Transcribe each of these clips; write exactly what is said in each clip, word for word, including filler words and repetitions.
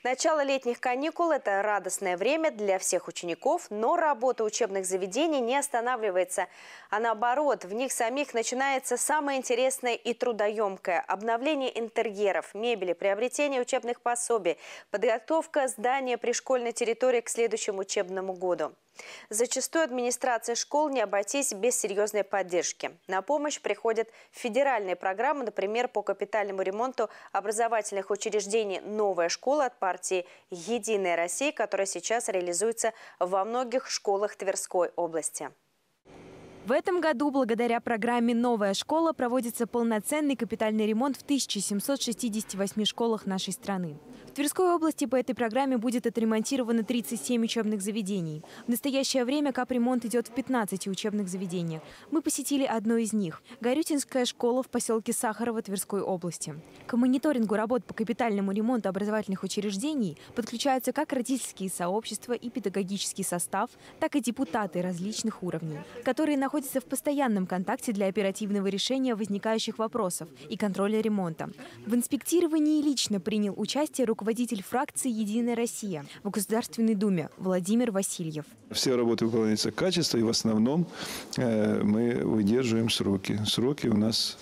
Начало летних каникул – это радостное время для всех учеников, но работа учебных заведений не останавливается. А наоборот, в них самих начинается самое интересное и трудоемкое – обновление интерьеров, мебели, приобретение учебных пособий, подготовка здания при школьной территории к следующему учебному году. Зачастую администрация школ не обойтись без серьезной поддержки. На помощь приходят федеральные программы, например, по капитальному ремонту образовательных учреждений «Новая школа» от партии «Единая Россия», которая сейчас реализуется во многих школах Тверской области. В этом году благодаря программе «Новая школа» проводится полноценный капитальный ремонт в тысяча семьсот шестидесяти восьми школах нашей страны. В Тверской области по этой программе будет отремонтировано тридцать семь учебных заведений. В настоящее время капремонт идет в пятнадцати учебных заведениях. Мы посетили одно из них – Горютинская школа в поселке Сахарово Тверской области. К мониторингу работ по капитальному ремонту образовательных учреждений подключаются как родительские сообщества и педагогический состав, так и депутаты различных уровней, которые находятся в постоянном контакте для оперативного решения возникающих вопросов и контроля ремонта. В инспектировании лично принял участие руководитель фракции «Единая Россия» в Государственной Думе Владимир Васильев. Все работы выполняются качественно, и в основном э, мы выдерживаем сроки. Сроки у нас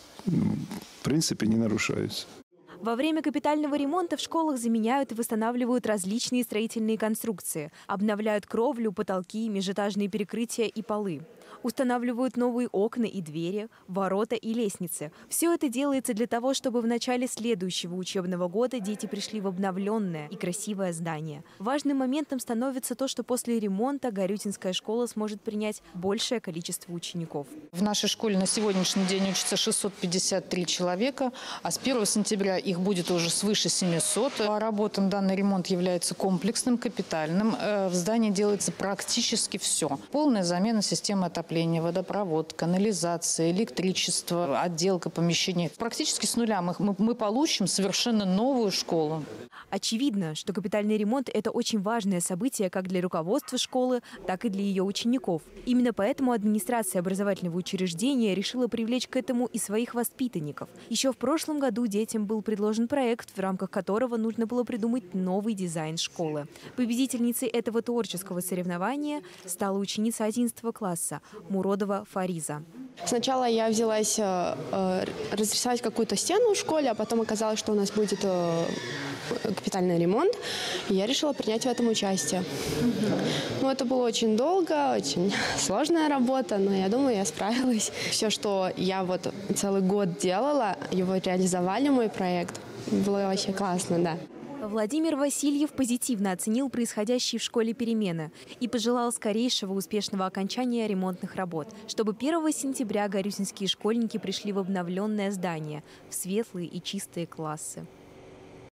в принципе не нарушаются. Во время капитального ремонта в школах заменяют и восстанавливают различные строительные конструкции, обновляют кровлю, потолки, межэтажные перекрытия и полы. Устанавливают новые окна и двери, ворота и лестницы. Все это делается для того, чтобы в начале следующего учебного года дети пришли в обновленное и красивое здание. Важным моментом становится то, что после ремонта Горютинская школа сможет принять большее количество учеников. В нашей школе на сегодняшний день учатся шестьсот пятьдесят три человека, а с первого сентября их будет уже свыше семисот. По работам данный ремонт является комплексным, капитальным. В здании делается практически все. Полная замена системы отопления, водопровод, канализация, электричество, отделка помещений. Практически с нуля мы, мы получим совершенно новую школу. Очевидно, что капитальный ремонт – это очень важное событие как для руководства школы, так и для ее учеников. Именно поэтому администрация образовательного учреждения решила привлечь к этому и своих воспитанников. Еще в прошлом году детям был предложен проект, в рамках которого нужно было придумать новый дизайн школы. Победительницей этого творческого соревнования стала ученица одиннадцатого класса Муродова Фариза. Сначала я взялась э, разрисовать какую-то стену в школе, а потом оказалось, что у нас будет э, капитальный ремонт, и я решила принять в этом участие. Mm-hmm. Ну, это было очень долго, очень сложная работа, но я думаю, я справилась. Все, что я вот целый год делала, его реализовали, мой проект. Было вообще классно, да. Владимир Васильев позитивно оценил происходящие в школе перемены и пожелал скорейшего успешного окончания ремонтных работ, чтобы первого сентября горютинские школьники пришли в обновленное здание, в светлые и чистые классы.